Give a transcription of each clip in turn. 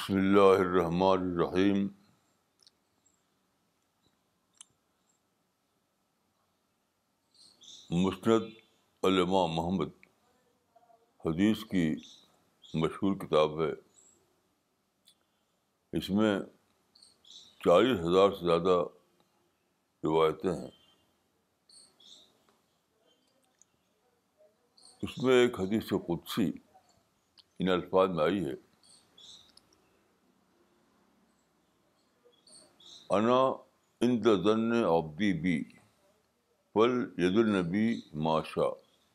بسم اللہ الرحمن الرحیم. مسند الامام محمد حدیث کی مشہور کتاب ہے. اس میں 40,000 سے زیادہ روایتیں ہیں. اس میں ایک حدیث قدسی ان الفاظ میں آئی ہے: انا عند ظن عبدی بی فلیظن بی ما شاء.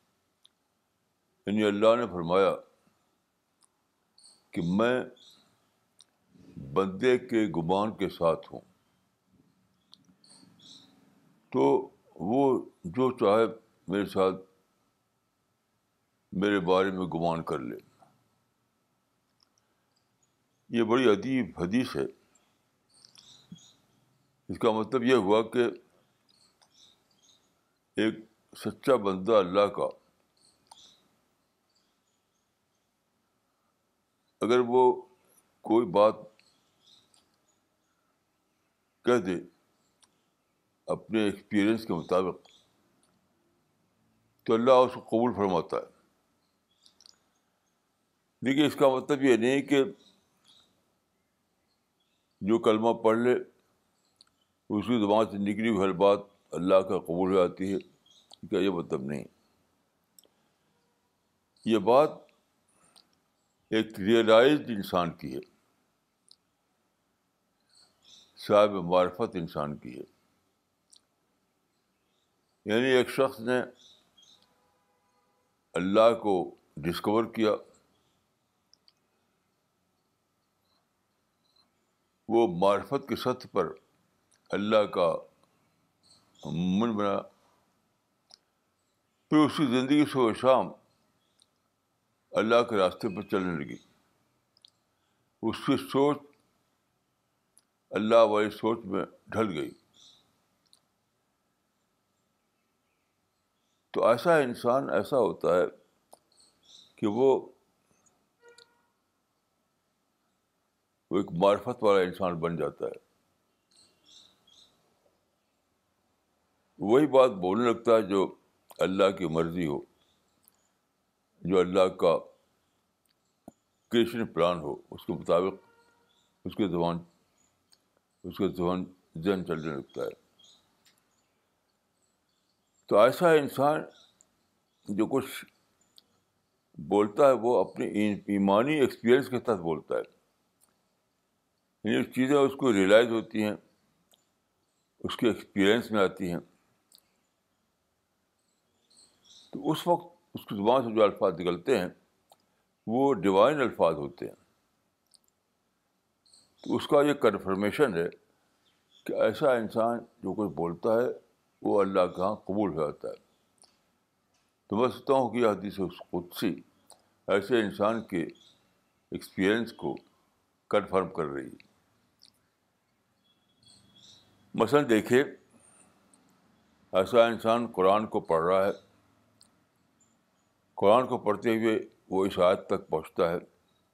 یعنی اللہ نے فرمایا کہ میں بندے کے گمان کے ساتھ ہوں، تو وہ جو چاہے میرے ساتھ میرے بارے میں گمان کر لے. یہ بڑی عجیب حدیث ہے. اس کا مطلب یہ ہوا کہ ایک سچا بندہ اللہ کا اگر وہ کوئی بات کہہ دے اپنے ایکسپیرئنس کے مطابق، تو اللہ اس کو قبول فرماتا ہے. لیکن اس کا مطلب یہ نہیں کہ جو کلمہ پڑھ لے اس کی زبان سے نکلی ہوئی ہر بات اللہ کا قبول ہو جاتی ہے. کیا یہ مطلب نہیں؟ یہ بات ایک ریئلائزڈ انسان کی ہے، صاحب معرفت انسان کی ہے. یعنی ایک شخص نے اللہ کو ڈسکور کیا، وہ معرفت کی سطح پر اللہ کا من بنا، پھر اس کی زندگی صبح و شام اللہ کے راستے پر چلنے لگی. اس کی سوچ اللہ والی سوچ میں ڈھل گئی. تو ایسا انسان ایسا ہوتا ہے کہ وہ ایک معرفت والا انسان بن جاتا ہے. وہی بات بولنے لگتا ہے جو اللہ کی مرضی ہو، جو اللہ کا کریشن پلان ہو، اس کے مطابق اس کے ذہن چلنے لگتا ہے. تو ایسا انسان جو کچھ بولتا ہے وہ اپنے ایمانی ایکسپیرئنس کے تحت بولتا ہے. یعنی چیزیں اس کو ریئلائز ہوتی ہیں، اس کے ایکسپیرئنس میں آتی ہیں، تو اس وقت اس کی زبان سے جو الفاظ نکلتے ہیں وہ ڈیوائن الفاظ ہوتے ہیں. تو اس کا یہ کنفرمیشن ہے کہ ایسا انسان جو کچھ بولتا ہے وہ اللہ کے ہاں قبول ہو جاتا ہے. تو میں سمجھتا ہوں کہ یہ حدیث قدسی ایسے انسان کے ایکسپیرئنس کو کنفرم کر رہی ہے. مثلاً دیکھیے، ایسا انسان قرآن کو پڑھ رہا ہے، قرآن کو پڑھتے ہوئے وہ اس آیت تک پہنچتا ہے: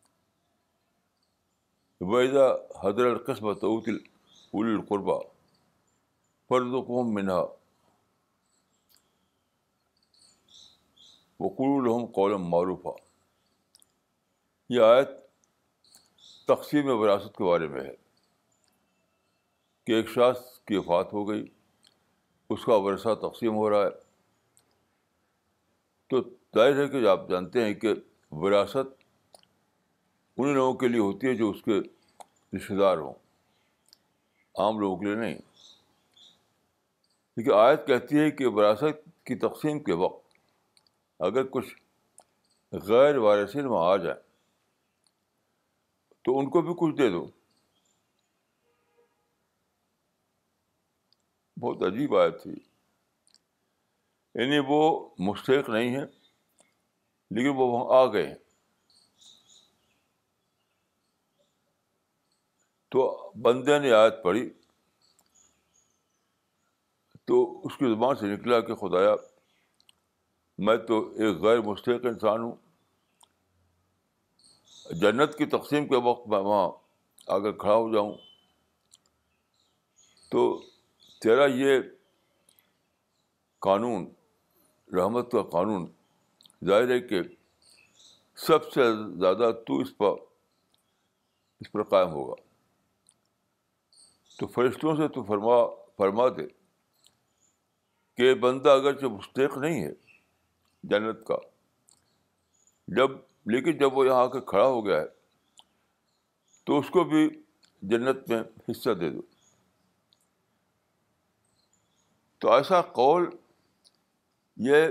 وَإِذَا حَضَرَ الْقِسْمَةُ أُولِي الْقُرْبَىٰ فَارْزُقْهُم مِّنْهَا وَقُولُوا لَهُمْ قَوْلًا مَّعْرُوفًا. یہ آیت تقسیم وراثت کے بارے میں ہے کہ ایک شخص کی وفات ہو گئی، اس کا ورثہ تقسیم ہو رہا ہے. تو ظاہر ہے کہ آپ جانتے ہیں کہ وراثت ان لوگوں کے لیے ہوتی ہے جو اس کے رشتہ دار ہوں، عام لوگوں کے لیے نہیں. لیکن آیت کہتی ہے کہ وراثت کی تقسیم کے وقت اگر کچھ غیر وارثین وہاں آ جائیں تو ان کو بھی کچھ دے دو. بہت عجیب آیت تھی. یعنی وہ مستحق نہیں ہے لیکن وہ وہاں آ گئے ہیں. تو بندے نے آیت پڑھی تو اس کی زبان سے نکلا کہ خدایا، میں تو ایک غیر مستحق انسان ہوں. جنت کی تقسیم کے وقت میں وہاں اگر کھڑا ہو جاؤں تو تیرا یہ قانون، رحمت کا قانون، ظاہر ہے کہ سب سے زیادہ تو اس پر قائم ہوگا. تو فرشتوں سے تو فرما دے کہ بندہ اگرچہ مستحق نہیں ہے جنت کا، لیکن جب وہ یہاں آ کے کھڑا ہو گیا ہے تو اس کو بھی جنت میں حصہ دے دو. تو ایسا قول یہ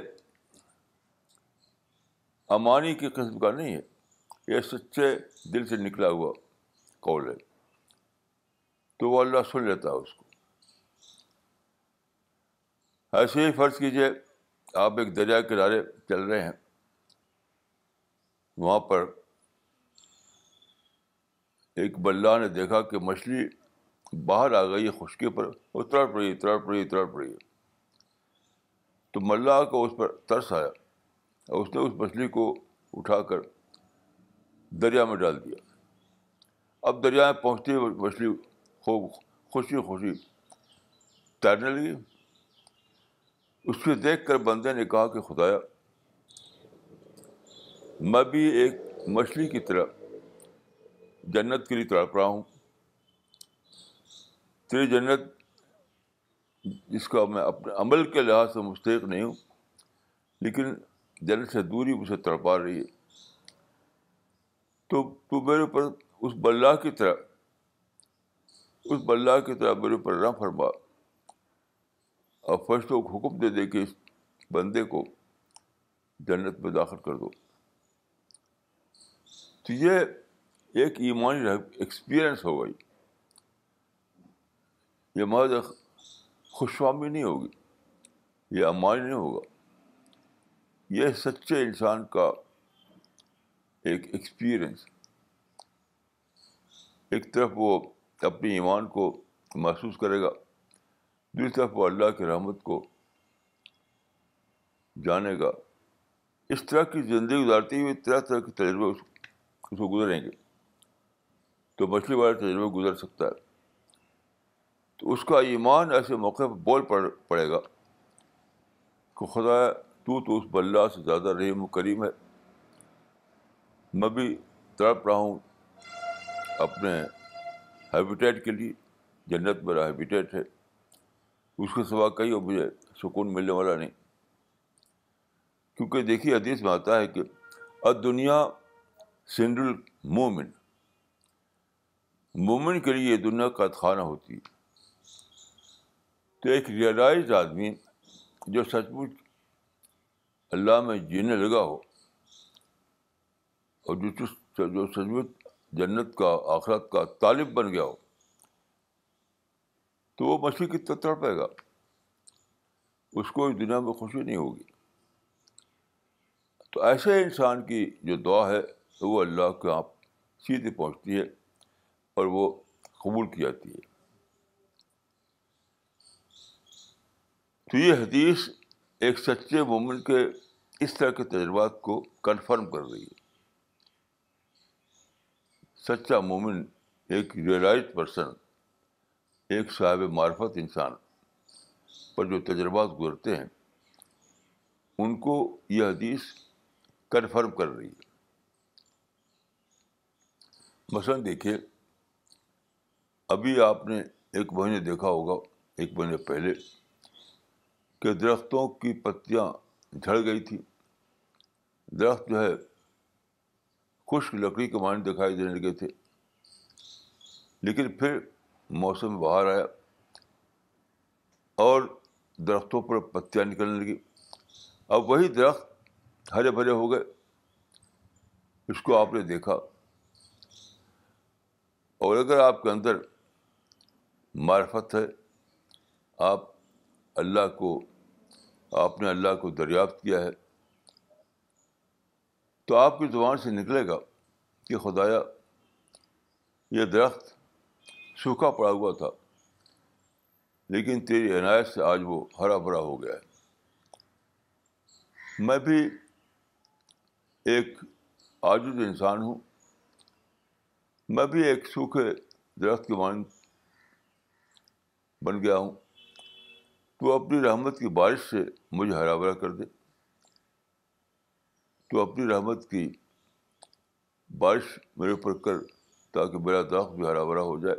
امانی کی قسم کا نہیں ہے، یہ سچے دل سے نکلا ہوا قول ہے. تو وہ اللہ سن لیتا ہے اس کو. ایسے ہی فرض کیجیے آپ ایک دریا کے کنارے چل رہے ہیں، وہاں پر ایک بلہ نے دیکھا کہ مچھلی باہر آ گئی ہے خشکی پر، وہ تڑپ رہی ہے. تو ملاح کو اس پر ترس آیا اور اس نے اس مچھلی کو اٹھا کر دریا میں ڈال دیا. اب دریا میں پہنچتی ہوئی مچھلی خوب خوشی تیرنے لگی. اس کو دیکھ کر بندے نے کہا کہ خدایا، میں بھی ایک مچھلی کی طرح جنت کے لیے تڑپ رہا ہوں. تیری جنت جس کا میں اپنے عمل کے لحاظ سے مستحق نہیں ہوں، لیکن جنت سے دوری مجھے تڑپا رہی ہے. تو میرے اوپر اس بلّہ کی طرح میرے اوپر رحم فرما اور فرشتوں کو حکم دے دے کہ اس بندے کو جنت میں داخل کر دو. تو یہ ایک ایمانی ایکسپیرئنس ہوگا. یہ محض خوش فہمی نہیں ہوگی، یہ امانی نہیں ہوگا، یہ سچے انسان کا ایک ایکسپیرئنس. ایک طرف وہ اپنی ایمان کو محسوس کرے گا، دوسری طرف وہ اللہ کی رحمت کو جانے گا. اس طرح کی زندگی گزارتے ہوئے طرح طرح کے تجربے اس کو گزریں گے. تو مچھلی والا تجربہ گزر سکتا ہے. تو اس کا ایمان ایسے موقع پر بول پڑے گا کہ خدا تو اس بلّہ سے زیادہ رحیم و کریم ہے. میں بھی تڑپ رہا ہوں اپنے ہیبیٹیٹ کے لیے. جنت میرا ہیبیٹیٹ ہے، اس کے سوا کہیں اور مجھے سکون ملنے والا نہیں. کیونکہ دیکھیے حدیث میں آتا ہے کہ الدنیا سجن المومن، مومن کے لیے یہ دنیا قید خانہ ہوتی ہے. تو ایک ریئلائزڈ آدمی جو سچ مچ اللہ میں جینے لگا ہو اور جو سچ مچ جنت کا آخرت کا طالب بن گیا ہو، تو وہ مچھلی کی طرح تڑپے گا. اس کو اس دنیا میں خوشی نہیں ہوگی. تو ایسے انسان کی جو دعا ہے وہ اللہ کے یہاں سیدھے پہنچتی ہے اور وہ قبول کی جاتی ہے. تو یہ حدیث ایک سچے مومن کے اس طرح کے تجربات کو کنفرم کر رہی ہے. سچا مومن ایک ریئلائزڈ پرسن، ایک صاحب معرفت انسان پر جو تجربات گزرتے ہیں ان کو یہ حدیث کنفرم کر رہی ہے. مثلاً دیکھیے، ابھی آپ نے ایک مہینے دیکھا ہوگا، ایک مہینے پہلے، کہ درختوں کی پتیاں جھڑ گئی تھی. درخت جو ہے خشک لکڑی کے مانند دکھائی دینے لگے تھے. لیکن پھر موسم بہار آیا اور درختوں پر پتیاں نکلنے لگی. اب وہی درخت ہرے بھرے ہو گئے. اس کو آپ نے دیکھا. اور اگر آپ کے اندر معرفت ہے، آپ نے اللہ کو دریافت کیا ہے، تو آپ کی زبان سے نکلے گا کہ خدایا، یہ درخت سوکھا پڑا ہوا تھا لیکن تیری عنایت سے آج وہ ہرا بھرا ہو گیا ہے. میں بھی ایک عاجز انسان ہوں. میں بھی ایک سوکھے درخت کے مانند بن گیا ہوں. تو اپنی رحمت کی بارش سے مجھے ہرا بھرا کر دے. تو اپنی رحمت کی بارش میرے اوپر کر تاکہ میرا درخت بھی ہرا بھرا ہو جائے.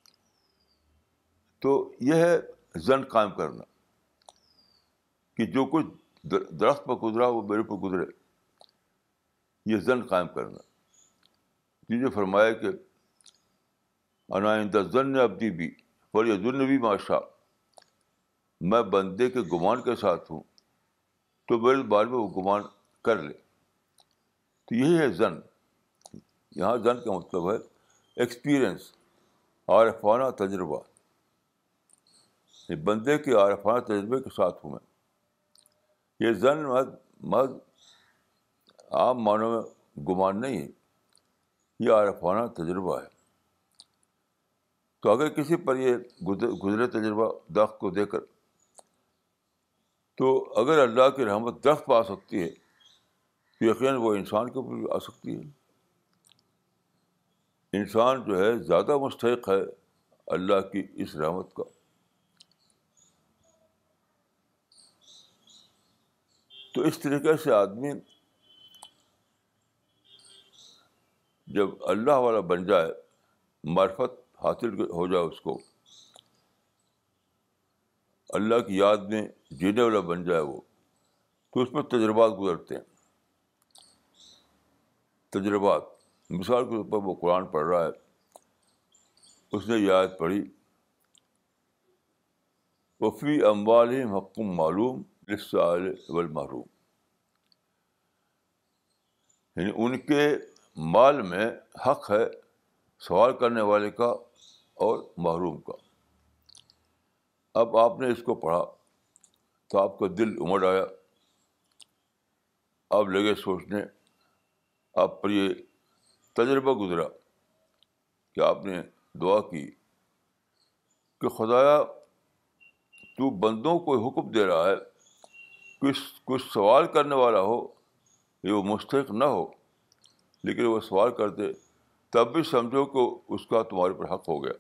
تو یہ ہے ظن قائم کرنا کہ جو کچھ درخت پر گزرا وہ میرے پر گزرے. یہ ظن قائم کرنا. جنہیں فرمایا کہ انا عند الظن عبدی بی فلیظن بی ما شاء. میں بندے کے گمان کے ساتھ ہوں تو میرے بارے میں وہ گمان کر لے. تو یہی ہے ظن. یہاں ظن کا مطلب ہے ایکسپیرئنس، عارفانہ تجربہ. بندے کے عارفانہ تجربے کے ساتھ ہوں میں. یہ ظن محض عام معنوں میں گمان نہیں ہے، یہ عارفانہ تجربہ ہے. تو اگر کسی پر یہ گزرے تجربہ درخت کو دے کر، تو اگر اللہ کی رحمت درخت پہ آ سکتی ہے تو یقیناً وہ انسان کے اوپر بھی آ سکتی ہے. انسان جو ہے زیادہ مستحق ہے اللہ کی اس رحمت کا. تو اس طریقے سے آدمی جب اللہ والا بن جائے، معرفت حاصل ہو جائے اس کو، اللہ کی یاد میں جینے والا بن جائے وہ، تو اس میں تجربات گزرتے ہیں. تجربات مثال کے طور پر وہ قرآن پڑھ رہا ہے، اس نے یہ آیت پڑھی وفی اموالہم حق معلوم للسائل والمحروم. یعنی ان کے مال میں حق ہے سوال کرنے والے کا اور محروم کا. اب آپ نے اس کو پڑھا تو آپ کا دل امڑ آیا، آپ لگے سوچنے، آپ پر یہ تجربہ گزرا کہ آپ نے دعا کی کہ خدایا تو بندوں کو حکم دے رہا ہے کچھ سوال کرنے والا ہو، یہ وہ مستحق نہ ہو، لیکن وہ سوال کرتے تب بھی سمجھو کہ اس کا تمہارے پر حق ہو گیا.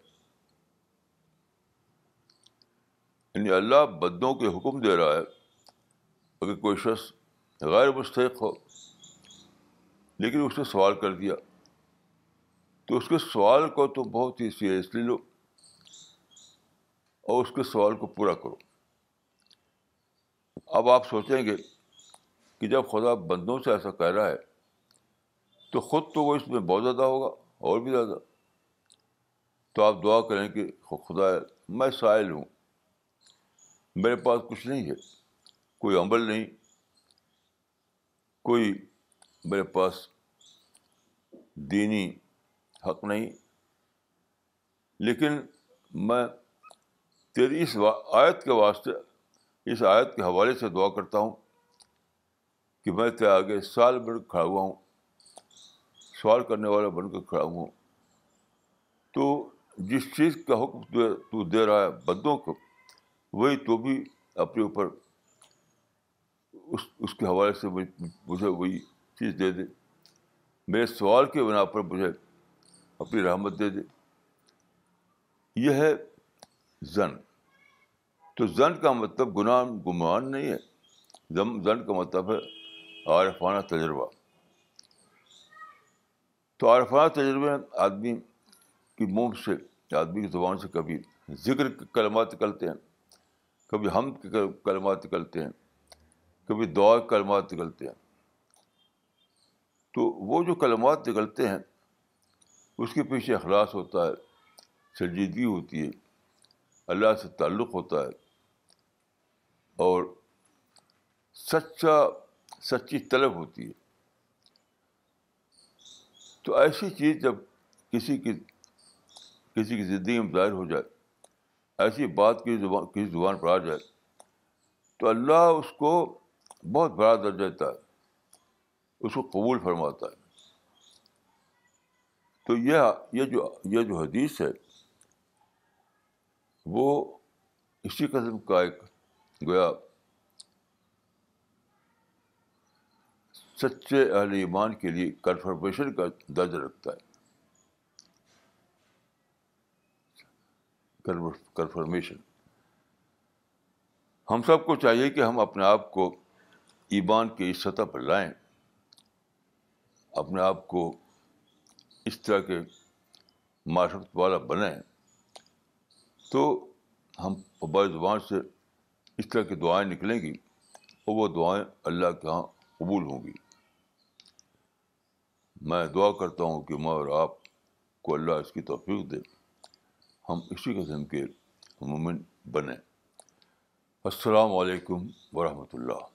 یعنی اللہ بندوں کے حکم دے رہا ہے. اگر کوئی شخص غیر مستحق ہو لیکن اس نے سوال کر دیا تو اس کے سوال کو تو بہت ہی سیریسلی لو اور اس کے سوال کو پورا کرو. اب آپ سوچیں گے کہ جب خدا بندوں سے ایسا کہہ رہا ہے تو خود تو وہ اس میں بہت زیادہ ہوگا اور بھی زیادہ. تو آپ دعا کریں کہ خدا میں سائل ہوں، میرے پاس کچھ نہیں ہے، کوئی عمل نہیں، کوئی میرے پاس دینی حق نہیں، لیکن میں تیری اس آیت کے واسطے، اس آیت کے حوالے سے دعا کرتا ہوں کہ میں تیرے آگے سال بھر کھڑا ہوا ہوں، سوال کرنے والا بن کر کھڑا ہوا ہوں. تو جس چیز کا حکم تو دے رہا ہے بندوں کو، وہی تو بھی اپنے اوپر اس کے حوالے سے مجھے وہی چیز دے دے. میرے سوال کے بنا پر مجھے اپنی رحمت دے دے. یہ ہے ظن. تو ظن کا مطلب گمان نہیں ہے، ظن کا مطلب ہے عارفانہ تجربہ. تو عارفانہ تجربے آدمی کی منہ سے، آدمی کی زبان سے کبھی ذکر کے کلمات نکلتے ہیں، کبھی حمد کے کلمات نکلتے ہیں، کبھی دعا کے کلمات نکلتے ہیں. تو وہ جو کلمات نکلتے ہیں اس کے پیچھے اخلاص ہوتا ہے، سنجیدگی ہوتی ہے، اللہ سے تعلق ہوتا ہے اور سچی طلب ہوتی ہے. تو ایسی چیز جب کسی کی زندگی میں ظاہر ہو جائے، ایسی بات کسی زبان پر آ جائے، تو اللہ اس کو بہت بڑا درجہ دیتا ہے، اس کو قبول فرماتا ہے. تو یہ جو حدیث ہے وہ اسی قسم کا ایک گویا سچے اہل ایمان کے لیے کنفرمیشن کا درجہ رکھتا ہے. کنفرمیشن. ہم سب کو چاہیے کہ ہم اپنے آپ کو ایمان کی اس سطح پر لائیں, اپنے آپ کو اس طرح کے معرفت والا بنائیں, تو ہم ہماری زبان سے اس طرح کی دعائیں نکلیں گی اور وہ دعائیں اللہ کے ہاں قبول ہوں گی. میں دعا کرتا ہوں کہ میں اور آپ کو اللہ اس کی توفیق دے, ہم اسی قسم کے مومن بنیں. السلام علیکم ورحمۃ اللہ.